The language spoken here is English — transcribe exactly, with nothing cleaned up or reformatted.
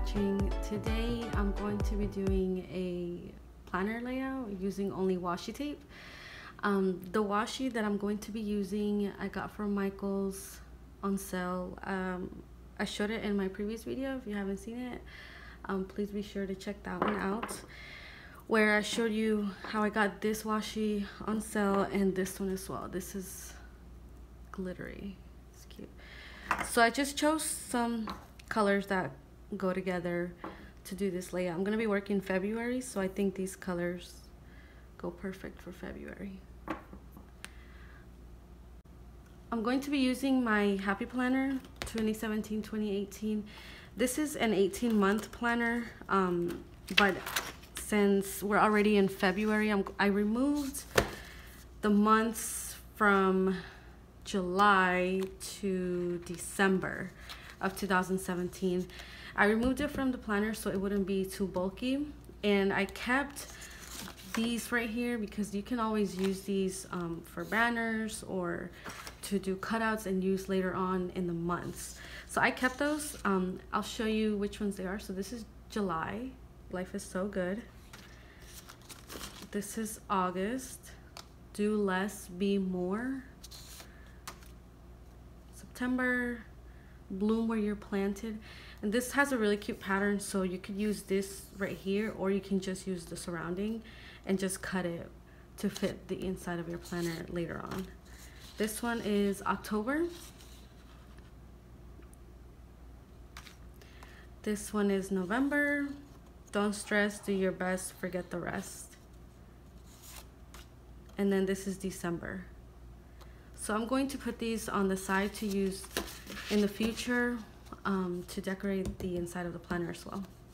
watching. Today I'm going to be doing a planner layout using only washi tape. Um, the washi that I'm going to be using I got from Michael's on sale. Um, I showed it in my previous video. If you haven't seen it, um, please be sure to check that one out, where I showed you how I got this washi on sale and this one as well. This is glittery. It's cute. So I just chose some colors that go together to do this layout. I'm going to be working February, so I think these colors go perfect for February. I'm going to be using my Happy Planner twenty seventeen twenty eighteen. This is an eighteen month planner, um, but since we're already in February, I'm, I removed the months from July to December of two thousand seventeen. I removed it from the planner so it wouldn't be too bulky, and I kept these right here because you can always use these um, for banners or to do cutouts and use later on in the months. So I kept those. um, I'll show you which ones they are. So this is July, life is so good. This is August, do less, be more. September, bloom where you're planted. And this has a really cute pattern, so you could use this right here, or you can just use the surrounding and just cut it to fit the inside of your planner later on. This one is October. This one is November. Don't stress, do your best, forget the rest. And then this is December. So I'm going to put these on the side to use in the future um, to decorate the inside of the planner as well.